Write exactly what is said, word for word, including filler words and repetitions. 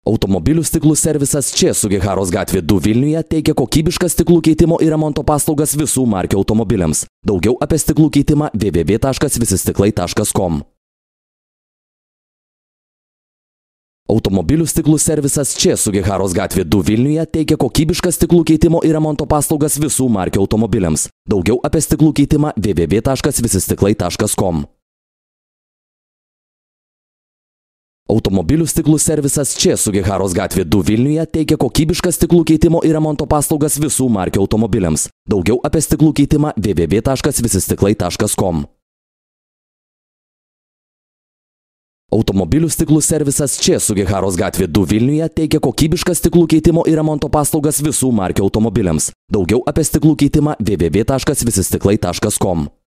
Automobilių stiklų servisas čia Sugiharos gatvė du Vilniuje teikia kokybišką stiklų keitimo ir remonto paslaugas visų markių automobiliams. Daugiau apie stiklų keitimą w w w taškas visistiklai taškas com. Automobilių stiklų servisas čia Sugiharos gatvė du Vilniuje teikia kokybišką stiklų keitimo ir remonto paslaugas visų markių automobiliams. Daugiau apie stiklų keitimą w w w taškas visistiklai taškas com. Automobilių stiklų servisas čia Sugiharos gatvė du Vilniuje teikia kokybišką stiklų keitimo ir remonto paslaugas visų markių automobiliams. Daugiau apie stiklų keitimą w w w taškas visistiklai taškas com. Automobilių stiklų servisas čia Sugiharos gatvė du Vilniuje teikia kokybišką stiklų keitimo ir remonto paslaugas visų markių automobiliams. Daugiau apie stiklų keitimą w w w taškas visistiklai taškas com.